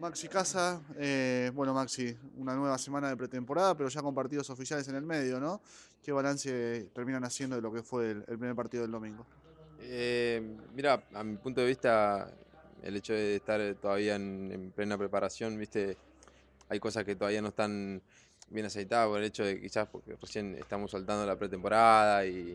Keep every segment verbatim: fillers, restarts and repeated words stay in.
Maxi Casa, eh, bueno Maxi, una nueva semana de pretemporada, pero ya con partidos oficiales en el medio, ¿no? ¿Qué balance terminan haciendo de lo que fue el, el primer partido del domingo? Eh, mira, a mi punto de vista, el hecho de estar todavía en, en plena preparación, viste, hay cosas que todavía no están bien aceitadas por el hecho de quizás porque recién estamos soltando la pretemporada, y,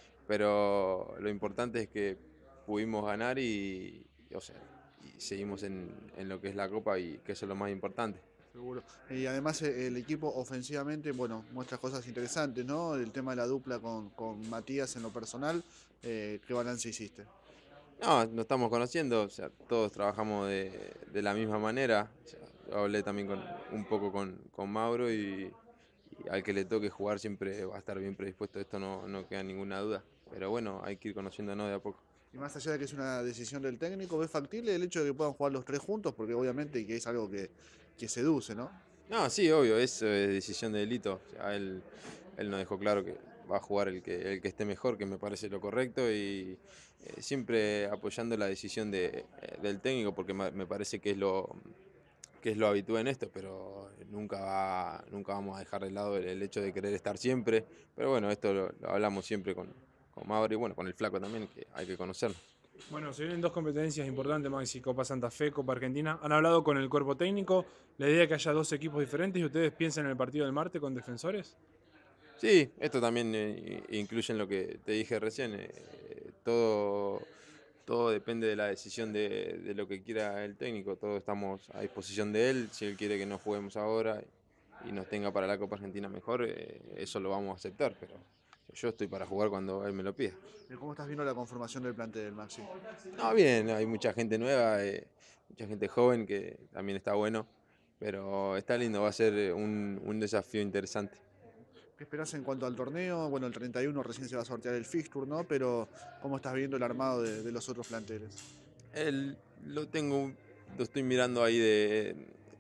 pero lo importante es que pudimos ganar y, y, o sea, y seguimos en, en lo que es la Copa y que eso es lo más importante. Seguro. Y además eh, el equipo ofensivamente, bueno, muestra cosas interesantes, ¿no? El tema de la dupla con, con Matías en lo personal, eh, ¿qué balance hiciste? No, nos estamos conociendo, o sea, todos trabajamos de, de la misma manera. O sea, yo hablé también con, un poco con, con Mauro y, y al que le toque jugar siempre va a estar bien predispuesto, esto no, no queda ninguna duda. Pero bueno, hay que ir conociéndonos de a poco. Y más allá de que es una decisión del técnico, ¿ves factible el hecho de que puedan jugar los tres juntos? Porque obviamente que es algo que, que seduce, ¿no? No, sí, obvio, eso es decisión de Delito. O sea, él, él nos dejó claro que va a jugar el que, el que esté mejor, que me parece lo correcto, y eh, siempre apoyando la decisión de, eh, del técnico, porque me me parece que es lo, que es lo habitual en esto, pero nunca, va, nunca vamos a dejar de lado el, el hecho de querer estar siempre. Pero bueno, esto lo, lo hablamos siempre con, con Mauro y bueno, con el Flaco también, que hay que conocerlo. Bueno, se vienen dos competencias importantes, Maxi, Copa Santa Fe, Copa Argentina. ¿Han hablado con el cuerpo técnico? ¿La idea es que haya dos equipos diferentes y ustedes piensan en el partido del martes con Defensores? Sí, esto también eh, incluye en lo que te dije recién. Eh, todo, todo depende de la decisión de, de lo que quiera el técnico. Todos estamos a disposición de él. Si él quiere que no juguemos ahora y nos tenga para la Copa Argentina mejor, eh, eso lo vamos a aceptar. Pero yo estoy para jugar cuando él me lo pida. Eh, ¿Cómo estás viendo la conformación del plantel del Maxi? No, bien, hay mucha gente nueva, eh, mucha gente joven que también está bueno, pero está lindo, va a ser eh, un, un desafío interesante. ¿Qué esperás en cuanto al torneo? Bueno, el treinta y uno recién se va a sortear el fixture, ¿no? Pero ¿cómo estás viendo el armado de, de los otros planteles? Él lo tengo, lo estoy mirando ahí de,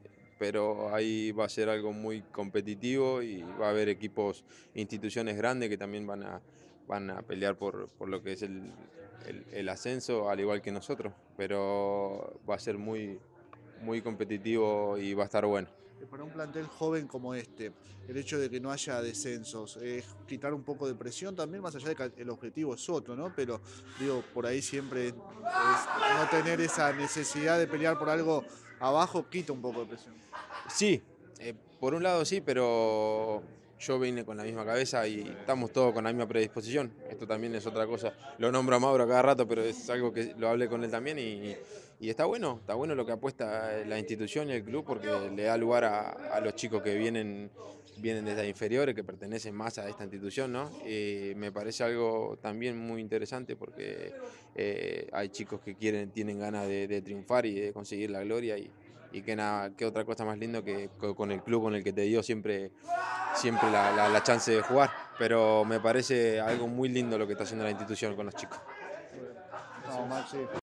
pero ahí va a ser algo muy competitivo y va a haber equipos, instituciones grandes que también van a, van a pelear por, por lo que es el, el- el ascenso, al igual que nosotros, pero va a ser muy, muy competitivo y va a estar bueno. Eh, Para un plantel joven como este, el hecho de que no haya descensos, es quitar un poco de presión también, más allá de que el objetivo es otro, ¿no? Pero digo, por ahí siempre es, no tener esa necesidad de pelear por algo abajo quita un poco de presión. Sí, eh, por un lado sí, pero yo vine con la misma cabeza y estamos todos con la misma predisposición. Esto también es otra cosa. Lo nombro a Mauro a cada rato, pero es algo que lo hablé con él también y, y está bueno, está bueno lo que apuesta la institución y el club porque le da lugar a, a los chicos que vienen, vienen desde inferiores, que pertenecen más a esta institución, ¿no? Y me parece algo también muy interesante porque eh, hay chicos que quieren, tienen ganas de, de triunfar y de conseguir la gloria y, y que nada, qué otra cosa más lindo que co- con el club con el que te dio siempre, siempre la, la- la chance de jugar. Pero me parece algo muy lindo lo que está haciendo la institución con los chicos. No, Maxi,